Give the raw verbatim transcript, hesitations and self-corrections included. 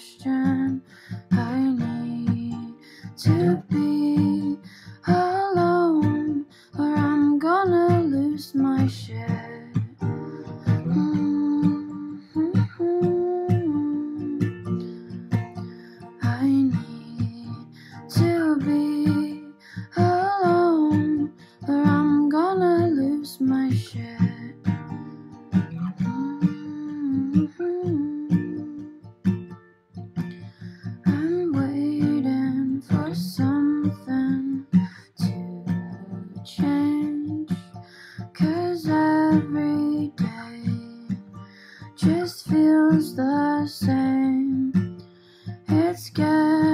question. I need to be alone, or I'm gonna lose my shit. I need to be alone, or I'm gonna lose my shit. I'm waiting for something to change, 'cause every day just feels the same. It's getting